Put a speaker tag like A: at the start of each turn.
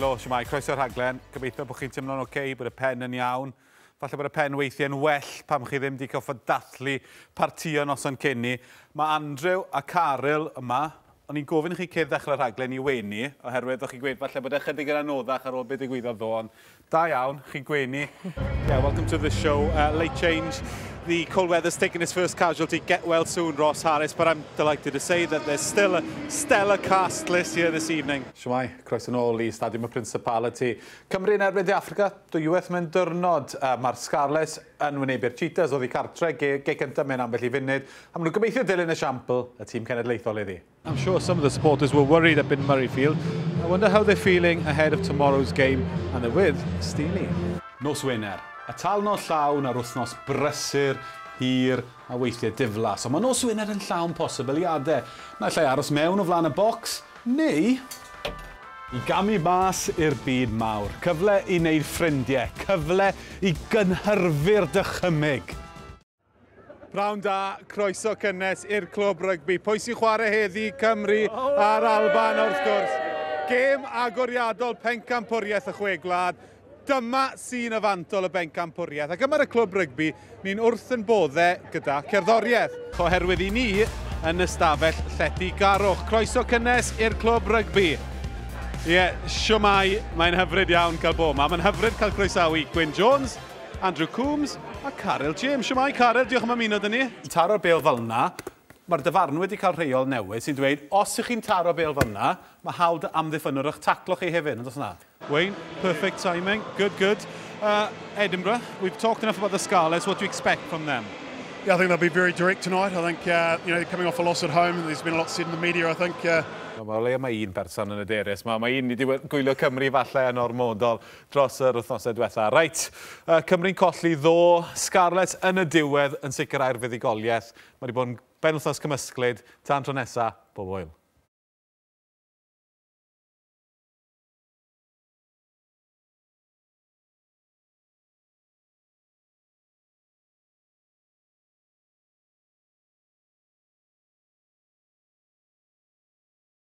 A: Helo, siamai, croeso'r rhaglen. Gobeithio bod chi'n teimlo'n oce, bod y pen yn iawn. Falle bod y pen weithiau'n well pam chi ddim wedi coffa dathlu partio noson cynni. Mae Andrew a Caryl yma. O'n i'n gofyn i chi cedd ddechrau'r rhaglen i wenu, oherwydd o'ch chi'n gweud falle bod ychydig yn anoddach ar ôl beth digwyddodd ddo. Da iawn, chi'n gwenu. Yeah, welcome to the show. Late change. The cold weather's taking its first casualty. Get well soon, Ross Harris. But I'm delighted to say that there's still a stellar cast list here this evening. Siamai, croes yn ôl i Stadiwm y Principality. Cymru yn erbyn De Affrica, dwywaith mewn dyrnod. Mae'r Scarlets yn wynebu'r Cheetahs, oedd i cartre, ge cyntaf mewn ambell i funud. A maen nhw'n gobeithio dilyn y siampl, y tîm cenedlaethol iddi. I'm sure some of the supporters were worried up in Murrayfield. I wonder how they're feeling ahead of tomorrow's game. And they're with Steely. Nos Wener. Y talno llawn ar wythnos brysur, hir a weithiau diflas. Ond mae Nos Wener yn llawn posibiliadau. Naill ai aros mewn o flaen y bocs, neu i gamu mas i'r byd mawr. Cyfle i wneud ffrindiau, cyfle i gynhyrfu'r dychymyg. Prawn da, croeso cynnes i'r clwb rygbi. Pwy sy'n chwarae heddi, Cymru a'r Alban wrth gwrs. Gêm agoriadol pencampwriaeth y chwegwlad. Dyma sy'n yfantol y bencampwriaeth. Ac yma'r y clwb rygbi, ni'n wrth yn boddau gyda cerddoriaeth. Oherwydd i ni yn ystafell llety garwch. Croeso cynnes i'r clwb rygbi. Ie, siwmai, mae'n hyfryd iawn cael bo yma. Mae'n hyfryd cael croesawu Gwyn Jones, Andrew Coombs a Caryl James. Siwmai, Caryl, diolch am ymuno dyn ni. Taro'r bêl fel yna, mae'r dyfarnwr wedi cael rheol newydd sy'n dweud, os ych chi'n taro bêl fel yna, mae hawdd amddiffynwr eich taclo chi hefyd, yn dos yna? Wayne, perfect timing, good, good. Edinburgh, we've talked enough about the Scarlets, what do you expect from them?
B: Yeah, I think they'll be very direct tonight. I think, they're coming off a loss at home, and there's been a lot said in the media, I think.
A: Mae un person yn y derys. Mae un wedi gwylio Cymru falle yn ormodol dros yr wythnosau diwetha. Reit, Cymru'n colli ddo, Scarlets yn y diwedd yn sicrhau'r fuddugoliaeth. Mae wedi bod yn benwythnos cymysglyd, tan tro nesaf, bob hwyl.